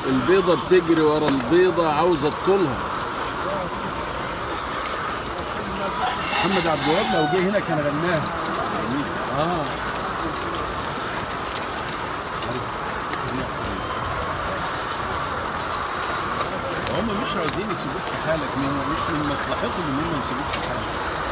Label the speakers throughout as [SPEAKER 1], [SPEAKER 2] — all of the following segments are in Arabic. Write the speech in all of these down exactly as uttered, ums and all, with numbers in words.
[SPEAKER 1] البيضة بتجري ورا البيضة عاوزة تطولها.
[SPEAKER 2] محمد عبد الوهاب لو جه هنا كان غناها. اه
[SPEAKER 1] هم مش عايزين يسيبوك في حالك، مش من مصلحتهم ان هم يسيبوك في حالك.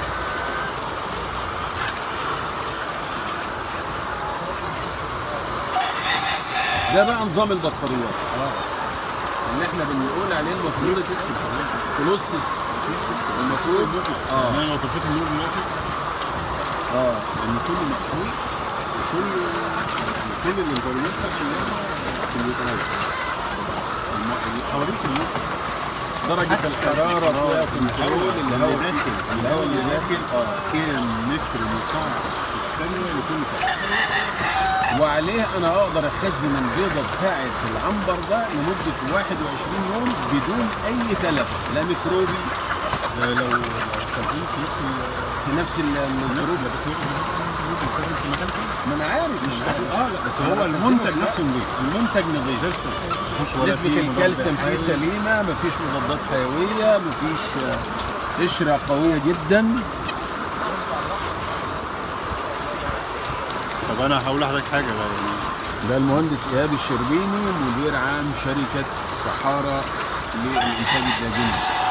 [SPEAKER 1] ده بقى نظام البطاريات اه اللي احنا بنقول عليه المفروض سيستم كلوز سيستم. المفروض
[SPEAKER 2] اه انا لو طفيت النور دلوقتي
[SPEAKER 1] اه لان كله مقفول وكل كل الانترنت كلها في الكمبيوترات
[SPEAKER 2] حواليك النور
[SPEAKER 1] درجة الحرارة فيها كنترول
[SPEAKER 2] الهواء داخل الهواء اللي داخل كام متر مكعب في الثانية لكل فرد،
[SPEAKER 1] وعليه انا اقدر اخزن البيضة بتاعت العنبر ده لمدة واحد وعشرين يوم بدون اي تلف، لا ميكروبي
[SPEAKER 2] لو خزنت في نفس
[SPEAKER 1] في نفس الظروف.
[SPEAKER 2] بس ممكن تخزن في مكان تاني.
[SPEAKER 1] ما انا عارف
[SPEAKER 2] مش عارف اه لا بس هو المنتج نفسه نظيف.
[SPEAKER 1] المنتج نظيف زي الفل.
[SPEAKER 2] ولا
[SPEAKER 1] نسبة الكالسيوم فيه سليمة، مفيش مضادات حيوية، مفيش قشرة قوية جدا.
[SPEAKER 2] طب انا هقول لحضرتك حاجة بقى يعني.
[SPEAKER 1] ده المهندس ايهاب الشربيني مدير عام شركة صحارى للإنتاج الداجني.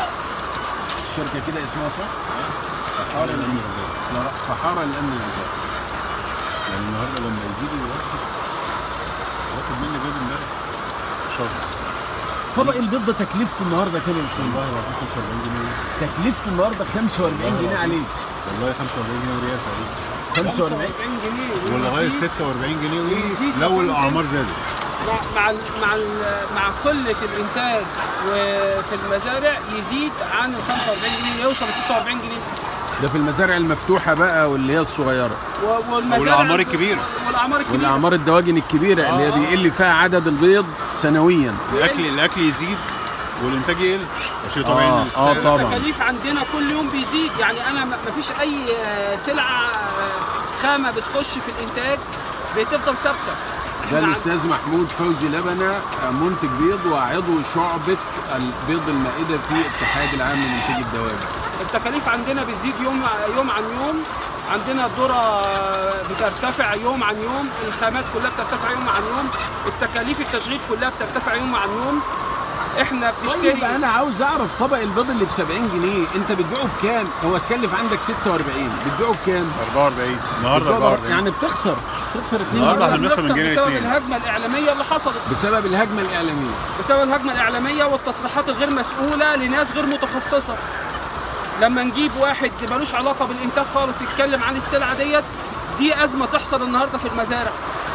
[SPEAKER 1] الشركة كده اسمها صح؟ صحارى للأمن الغذائي. صحارى للأمن الغذائي.
[SPEAKER 2] يعني النهارده لما يجي لي واحد واخد مني بيض امبارح شهر.
[SPEAKER 1] طبق البيض ده تكلفته النهارده كام يا باشمهندس؟
[SPEAKER 2] والله العظيم خمسة وأربعين جنيه.
[SPEAKER 1] تكلفته النهارده خمسة وأربعين جنيه عليك.
[SPEAKER 2] والله خمسة وأربعين جنيه وريال عليك.
[SPEAKER 1] خمسة وأربعين
[SPEAKER 3] جنيه
[SPEAKER 2] ولغايه ستة وأربعين جنيه لو الاعمار زادت.
[SPEAKER 3] مع مع مع مع قله الانتاج وفي المزارع يزيد عن ال خمسة وأربعين جنيه يوصل ل ستة وأربعين جنيه.
[SPEAKER 1] ده في المزارع المفتوحه بقى واللي هي الصغيره.
[SPEAKER 3] والاعمار
[SPEAKER 2] الكبيره.
[SPEAKER 3] والاعمار الكبيره.
[SPEAKER 1] والاعمار الدواجن الكبيره
[SPEAKER 3] آه
[SPEAKER 1] اللي هي بيقل فيها عدد البيض سنويا.
[SPEAKER 2] الاكل الاكل يزيد والانتاج يقل. شيء طبيعي ان
[SPEAKER 1] السعر اه طبعا
[SPEAKER 3] التكاليف عندنا كل يوم بيزيد. يعني انا ما فيش اي سلعه خامه بتخش في الانتاج بتفضل ثابته.
[SPEAKER 1] ده الاستاذ محمود فوزي لبنه منتج بيض وعضو شعبه البيض المائده في الاتحاد العام لانتاج الدواجن.
[SPEAKER 3] التكاليف عندنا بتزيد يوم يوم عن يوم. عندنا الذره بترتفع يوم عن يوم، الخامات كلها بترتفع يوم عن يوم، التكاليف التشغيل كلها بترتفع يوم عن يوم. احنا بنشتري.
[SPEAKER 1] طيب انا عاوز اعرف طبق البيض اللي ب سبعين جنيه انت بتبيعه بكام؟ هو اتكلف عندك ستة وأربعين، بتبيعه بكام؟
[SPEAKER 2] أربعة وأربعين النهارده أربعة وأربعين.
[SPEAKER 1] يعني بتخسر بتخسر اتنين.
[SPEAKER 2] النهارده احنا بنخسر من جنيه
[SPEAKER 3] بسبب الهجمه الاعلاميه اللي حصلت.
[SPEAKER 1] بسبب الهجمه الاعلاميه.
[SPEAKER 3] بسبب الهجمه الاعلاميه والتصريحات الغير مسؤوله لناس غير متخصصه. لما نجيب واحد ملوش علاقه بالانتاج خالص يتكلم عن السلعه ديت، دي ازمه تحصل النهارده في المزارع.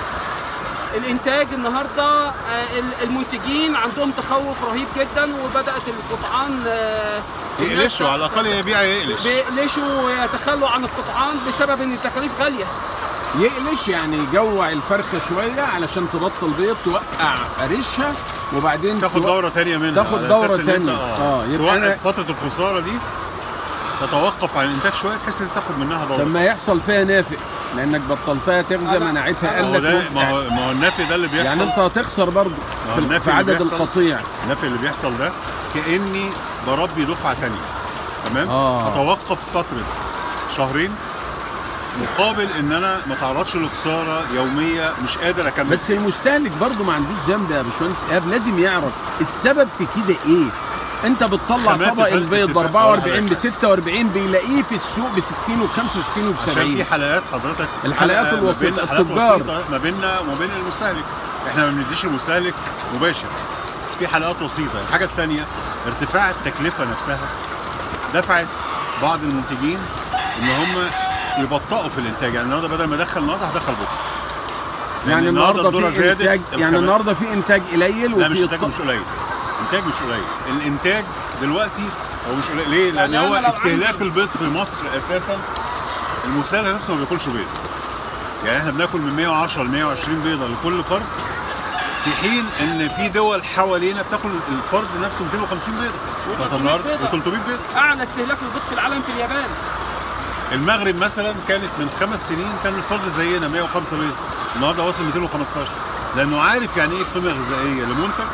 [SPEAKER 3] الانتاج النهارده المنتجين عندهم تخوف رهيب جدا، وبدات القطعان
[SPEAKER 2] يقلشوا على الاقل يبيع يقلش
[SPEAKER 3] بيقلشوا ويتخلوا عن القطعان بسبب ان التكاليف غاليه.
[SPEAKER 1] يقلش يعني يجوع الفرخه شويه علشان تبطل بيض، توقع قريشها وبعدين
[SPEAKER 2] تاخد دوره ثانيه منها.
[SPEAKER 1] تاخد دوره ثانيه
[SPEAKER 2] اه يبقى أنا فتره الخساره دي تتوقف عن الانتاج شويه بحيث ان تاخد منها دوره.
[SPEAKER 1] لما يحصل فيها نافق لانك بطلتها تغذى مناعتها قلت.
[SPEAKER 2] ما هو ما هو النافق ده اللي بيحصل.
[SPEAKER 1] يعني انت هتخسر برضه في, في عدد القطيع.
[SPEAKER 2] النافق اللي بيحصل ده كاني بربي دفعه ثانيه. تمام؟
[SPEAKER 1] آه.
[SPEAKER 2] اتوقف فتره شهرين مقابل ان انا ما تعرضش لخساره يوميه مش قادر اكمل.
[SPEAKER 1] بس المستهلك برضه ما عندوش ذنب يا باشمهندس ايهاب، لازم يعرف السبب في كده ايه. انت بتطلع طبق البيض ب أربعة وأربعين ب ستة وأربعين بيلاقيه في السوق ب ستين و خمسة وستين و سبعين.
[SPEAKER 2] عشان في حلقات حضرتك
[SPEAKER 1] الحلقات الوسيطه التجار
[SPEAKER 2] ما بيننا وما بين المستهلك. احنا ما بنديش المستهلك مباشر، في حلقات وسيطه. الحاجه الثانيه ارتفاع التكلفه نفسها دفعت بعض المنتجين ان هم يبطئوا في الانتاج. يعني النهارده بدل ما ادخل النهارده هدخل بكره.
[SPEAKER 1] يعني النهارده في انتاج، يعني النهارده في انتاج قليل.
[SPEAKER 2] لا مش انتاج مش قليل، انتاج مش قليل. الانتاج دلوقتي هو مش قليل. ليه؟ لان هو استهلاك البيض في مصر اساسا المستهلك نفسه ما بياكلش بيض. يعني احنا بناكل من مية وعشرة ل مية وعشرين بيضه لكل فرد، في حين ان في دول حوالينا بتاكل الفرد نفسه مئتين وخمسين بيضه النهارده وثلاثمئة بيضه.
[SPEAKER 3] اعلى استهلاك للبيض في العالم في اليابان.
[SPEAKER 2] المغرب مثلا كانت من خمس سنين كان الفرد زينا مية وخمسة بيضه، النهارده وصل مئتين وخمستاشر، لانه عارف يعني ايه قيمه غذائيه لمنتج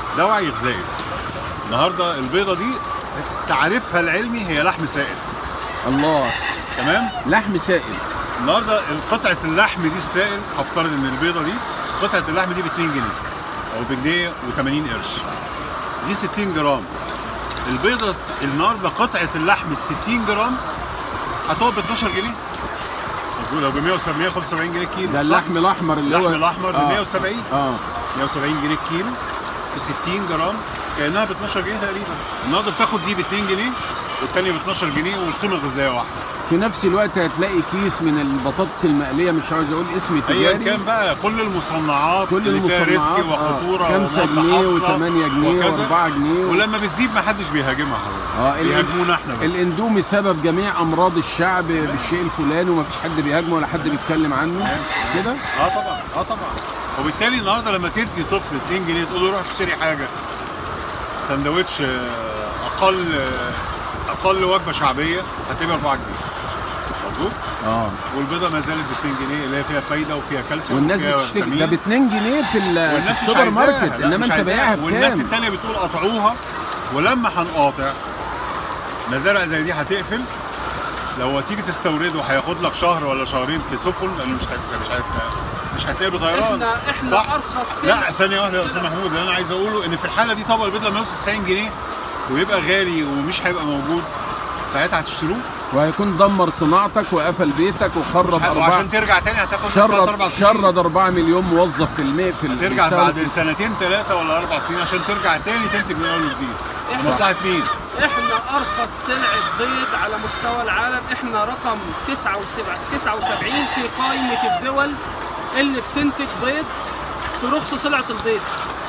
[SPEAKER 2] ده وعي غذائي. النهارده البيضه دي تعريفها العلمي هي لحم سائل.
[SPEAKER 1] الله.
[SPEAKER 2] تمام؟
[SPEAKER 1] لحم سائل.
[SPEAKER 2] النهارده قطعه اللحم دي السائل، هفترض ان البيضه دي قطعه اللحم دي ب اتنين جنيه او بجنيه وتمانين قرش. دي ستين جرام. البيضه النهارده قطعه اللحم ال ستين جرام هتقعد ب اتناشر جنيه. مظبوط. لو ب مية وخمسة وسبعين جنيه كيلو.
[SPEAKER 1] ده اللحم الاحمر اللي هو
[SPEAKER 2] اللحم الاحمر ب
[SPEAKER 1] آه.
[SPEAKER 2] مية وسبعين.
[SPEAKER 1] اه
[SPEAKER 2] مية وسبعين جنيه الكيلو في ستين جرام، كانها ب اتناشر جنيه تقريبا. النهارده بتاخد دي ب اتنين جنيه والثانيه ب اتناشر جنيه والقيمه الغذائيه واحده.
[SPEAKER 1] في نفس الوقت هتلاقي كيس من البطاطس المقليه، مش عاوز اقول اسم تجاري،
[SPEAKER 2] ايا كان بقى كل المصنعات
[SPEAKER 1] كل
[SPEAKER 2] اللي فيها
[SPEAKER 1] المصنعات
[SPEAKER 2] ريسكي وخطوره
[SPEAKER 1] آه. خمسة جنيه وثمانية جنيه وأربعة جنيه و...
[SPEAKER 2] ولما بتزيد ما حدش بيهاجمها.
[SPEAKER 1] اه
[SPEAKER 2] بيهاجمونا احنا بس.
[SPEAKER 1] الاندومي سبب جميع امراض الشعب بالشيء الفلاني ومفيش حد بيهاجمه ولا حد بيتكلم عنه كده.
[SPEAKER 2] اه طبعا اه طبعا. وبالتالي النهارده لما تدي طفل اتنين جنيه تقول له روح اشتري حاجه سندوتش اقل اقل وجبه شعبيه هتبقى اربعة جنيه. مظبوط؟
[SPEAKER 1] اه.
[SPEAKER 2] والبيضه ما زالت ب اتنين جنيه اللي هي فيها فايده وفيها كالسيوم
[SPEAKER 1] والناس بتشتري ده ب اتنين جنيه في, في السوبر ماركت، انما انت بايعها بكام؟
[SPEAKER 2] والناس الثانيه بتقول قطعوها. ولما هنقاطع مزارع زي دي هتقفل، لو هتيجي تستورده هياخد لك شهر ولا شهرين في سفن، لانه مش هت... مش هت... مش هتلاقي بطيران.
[SPEAKER 3] احنا احنا
[SPEAKER 2] صح؟
[SPEAKER 3] ارخص.
[SPEAKER 2] لا ثانيه واحده يا استاذ محمود، اللي انا عايز اقوله ان في الحاله دي طبق البيض لما يوصل تسعين جنيه ويبقى غالي ومش هيبقى موجود، ساعتها هتشتروه
[SPEAKER 1] وهيكون دمر صناعتك وقفل بيتك وخرب أربعة،
[SPEAKER 2] وعشان ترجع تاني هتاخد
[SPEAKER 1] شرد
[SPEAKER 2] اربع سنين.
[SPEAKER 1] شرد أربعة مليون موظف في المية في
[SPEAKER 2] ترجع بعد سنتين ثلاثه ولا اربع سنين عشان ترجع تاني تنتج من اول وجديد. مصلحه مين؟
[SPEAKER 3] احنا ارخص سلعه بيض على مستوى العالم، احنا رقم تسعة وسبعين في قائمه الدول اللي بتنتج بيض في رخص سلعه البيض.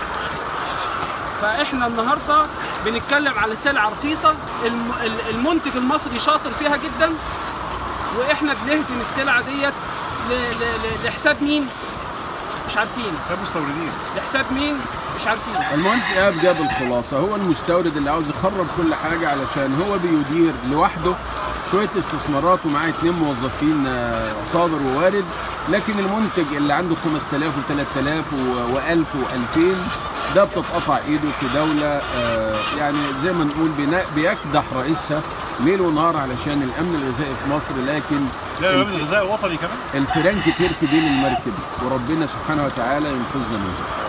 [SPEAKER 3] فاحنا النهارده بنتكلم على سلعه رخيصه، المنتج المصري شاطر فيها جدا، واحنا بنهدم السلعه ديت لحساب مين؟ مش عارفين.
[SPEAKER 2] حساب مستوردين.
[SPEAKER 3] لحساب مين؟ مش عارفين.
[SPEAKER 1] المهندس ايهاب جاب الخلاصه، هو المستورد اللي عاوز يخرب كل حاجه علشان هو بيدير لوحده شويه استثمارات ومعاه اتنين موظفين صادر ووارد، لكن المنتج اللي عنده خمسة آلاف وثلاثة آلاف وألف وألفين ده بتتقطع ايده في دوله آه يعني زي ما نقول بيكدح رئيسها ليل ونهار علشان الامن الغذائي في مصر، لكن
[SPEAKER 2] لا الامن الغذائي وطني كمان.
[SPEAKER 1] الفيران كتير في ديل المركب، وربنا سبحانه وتعالى ينقذنا منه.